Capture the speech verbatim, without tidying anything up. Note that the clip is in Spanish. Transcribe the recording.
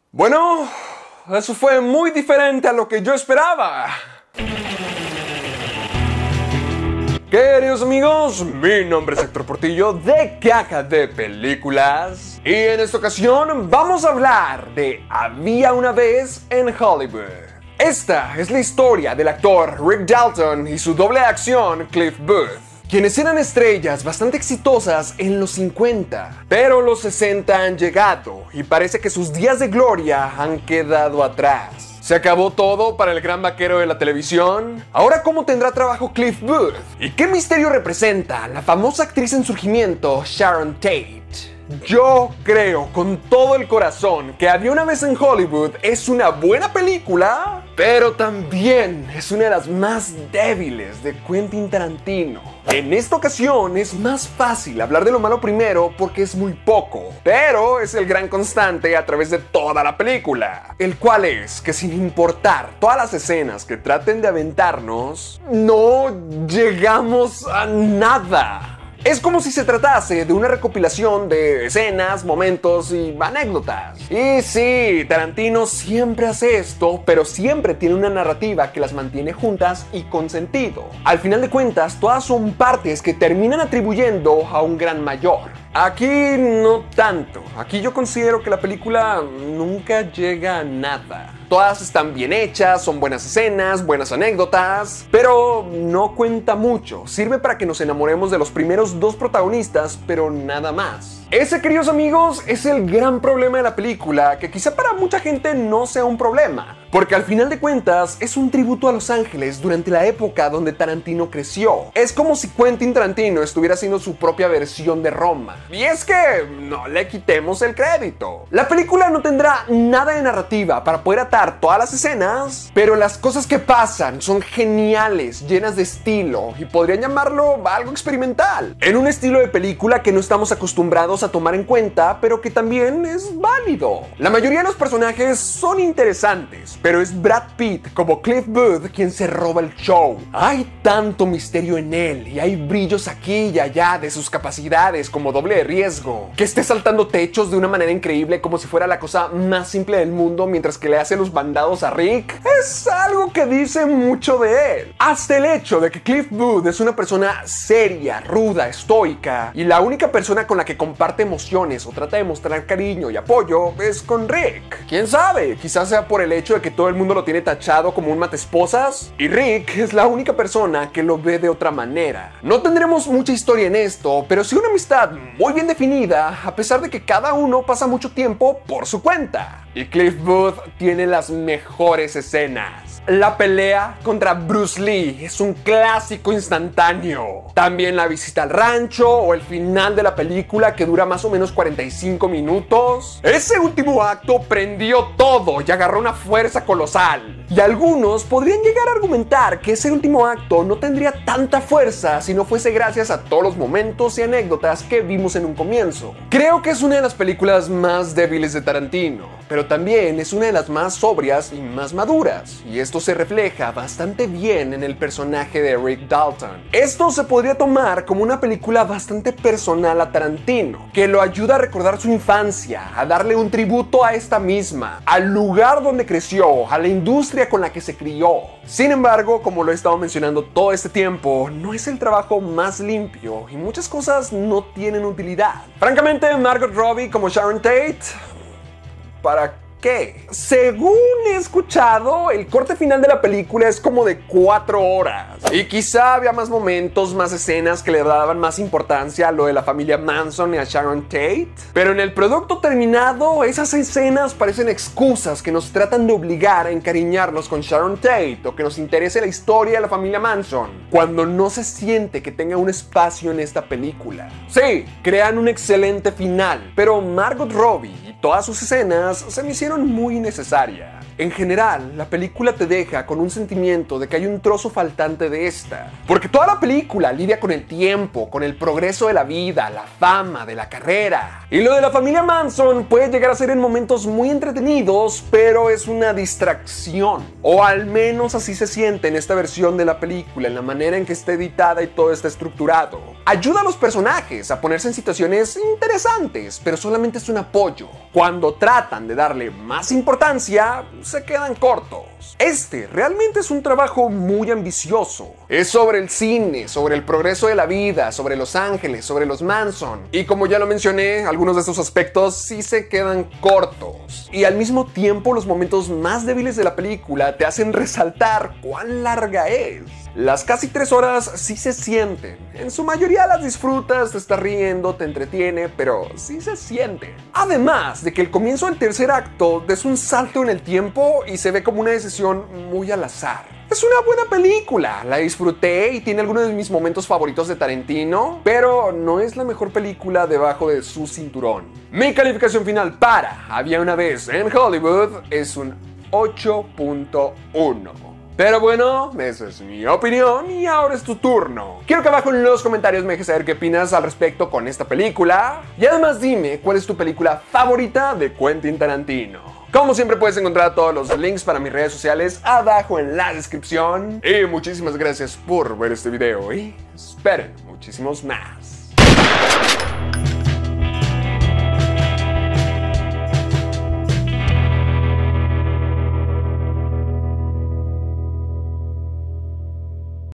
Bueno, eso fue muy diferente a lo que yo esperaba. Queridos amigos, mi nombre es Héctor Portillo de Caja de Películas y en esta ocasión vamos a hablar de Había una vez en Hollywood. Esta es la historia del actor Rick Dalton y su doble de acción Cliff Booth, quienes eran estrellas bastante exitosas en los cincuenta, pero los sesenta han llegado y parece que sus días de gloria han quedado atrás. ¿Se acabó todo para el gran vaquero de la televisión? ¿Ahora cómo tendrá trabajo Cliff Booth? ¿Y qué misterio representa la famosa actriz en surgimiento Sharon Tate? Yo creo con todo el corazón que Había una vez en Hollywood es una buena película, pero también es una de las más débiles de Quentin Tarantino. En esta ocasión es más fácil hablar de lo malo primero porque es muy poco, pero es el gran constante a través de toda la película, el cual es que sin importar todas las escenas que traten de aventarnos, no llegamos a nada. Es como si se tratase de una recopilación de escenas, momentos y anécdotas. Y sí, Tarantino siempre hace esto, pero siempre tiene una narrativa que las mantiene juntas y con sentido. Al final de cuentas, todas son partes que terminan atribuyendo a un gran mayor. Aquí no tanto. Aquí yo considero que la película nunca llega a nada. Todas están bien hechas, son buenas escenas, buenas anécdotas, pero no cuenta mucho. Sirve para que nos enamoremos de los primeros dos protagonistas, pero nada más. Ese, queridos amigos, es el gran problema de la película, que quizá para mucha gente no sea un problema, porque al final de cuentas es un tributo a Los Ángeles durante la época donde Tarantino creció. Es como si Quentin Tarantino estuviera haciendo su propia versión de Roma. Y es que no le quitemos el crédito. La película no tendrá nada de narrativa para poder atar todas las escenas, pero las cosas que pasan son geniales, llenas de estilo, y podrían llamarlo algo experimental, en un estilo de película que no estamos acostumbrados a tomar en cuenta, pero que también es válido. La mayoría de los personajes son interesantes, pero es Brad Pitt como Cliff Booth quien se roba el show. Hay tanto misterio en él y hay brillos aquí y allá de sus capacidades como doble de riesgo, que esté saltando techos de una manera increíble como si fuera la cosa más simple del mundo mientras que le hace los bandados a Rick, es algo que dice mucho de él. Hasta el hecho de que Cliff Booth es una persona seria, ruda, estoica, y la única persona con la que comparte emociones o trata de mostrar cariño y apoyo es con Rick. ¿Quién sabe? Quizás sea por el hecho de que todo el mundo lo tiene tachado como un mateesposas y Rick es la única persona que lo ve de otra manera. No tendremos mucha historia en esto, pero sí una amistad muy bien definida, a pesar de que cada uno pasa mucho tiempo por su cuenta. Y Cliff Booth tiene las mejores escenas. La pelea contra Bruce Lee es un clásico instantáneo. También la visita al rancho o el final de la película que dura más o menos cuarenta y cinco minutos. Ese último acto prendió todo y agarró una fuerza colosal. Y algunos podrían llegar a argumentar que ese último acto no tendría tanta fuerza si no fuese gracias a todos los momentos y anécdotas que vimos en un comienzo. Creo que es una de las películas más débiles de Tarantino, pero también es una de las más sobrias y más maduras, y esto se refleja bastante bien en el personaje de Rick Dalton. Esto se podría tomar como una película bastante personal a Tarantino, que lo ayuda a recordar su infancia, a darle un tributo a esta misma, al lugar donde creció, a la industria con la que se crió. Sin embargo, como lo he estado mencionando todo este tiempo, no es el trabajo más limpio y muchas cosas no tienen utilidad. Francamente, Margot Robbie como Sharon Tate, ¿para qué? Según he escuchado, el corte final de la película es como de cuatro horas. Y quizá había más momentos, más escenas que le daban más importancia a lo de la familia Manson y a Sharon Tate. Pero en el producto terminado, esas escenas parecen excusas que nos tratan de obligar a encariñarnos con Sharon Tate o que nos interese la historia de la familia Manson, cuando no se siente que tenga un espacio en esta película. Sí, crean un excelente final, pero Margot Robbie y todas sus escenas se me hicieron muy innecesaria. En general, la película te deja con un sentimiento de que hay un trozo faltante de esta, porque toda la película lidia con el tiempo, con el progreso de la vida, la fama, de la carrera. Y lo de la familia Manson puede llegar a ser en momentos muy entretenidos, pero es una distracción. O al menos así se siente en esta versión de la película, en la manera en que está editada y todo está estructurado. Ayuda a los personajes a ponerse en situaciones interesantes, pero solamente es un apoyo. Cuando tratan de darle más importancia, se quedan cortos. Este realmente es un trabajo muy ambicioso. Es sobre el cine, sobre el progreso de la vida, sobre Los Ángeles, sobre los Manson. Y como ya lo mencioné, algunos de estos aspectos sí se quedan cortos. Y al mismo tiempo, los momentos más débiles de la película te hacen resaltar cuán larga es. Las casi tres horas sí se sienten. En su mayoría las disfrutas, te estás riendo, te entretiene, pero sí se sienten. Además de que el comienzo del tercer acto es un salto en el tiempo y se ve como una decisión muy al azar. Es una buena película, la disfruté y tiene algunos de mis momentos favoritos de Tarantino, pero no es la mejor película debajo de su cinturón. Mi calificación final para Había una vez en Hollywood es un ocho punto uno. Pero bueno, esa es mi opinión y ahora es tu turno. Quiero que abajo en los comentarios me dejes saber qué opinas al respecto con esta película. Y además dime cuál es tu película favorita de Quentin Tarantino. Como siempre puedes encontrar todos los links para mis redes sociales abajo en la descripción. Y muchísimas gracias por ver este video y esperen muchísimos más.